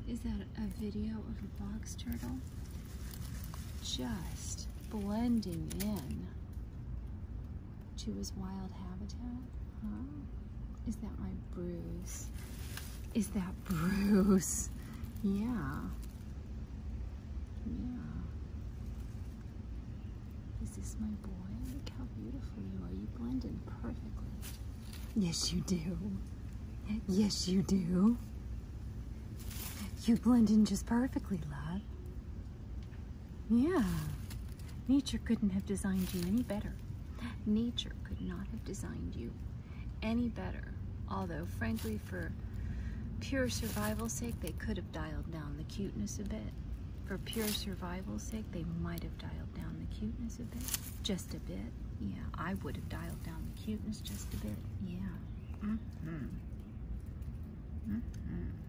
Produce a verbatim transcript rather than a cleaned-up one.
Is that a video of a box turtle? Just blending in to his wild habitat, huh? Is that my Bruce? Is that Bruce? Yeah. Yeah. Is this my boy? Look how beautiful you are. You blend in perfectly. Yes, you do. Yes, you do. You blend in just perfectly, love. Yeah. Nature couldn't have designed you any better. Nature could not have designed you any better. Although, frankly, for pure survival's sake, they could have dialed down the cuteness a bit. For pure survival's sake, they might have dialed down the cuteness a bit. Just a bit. Yeah, I would have dialed down the cuteness just a bit. Yeah. Mm-hmm. Mm-hmm.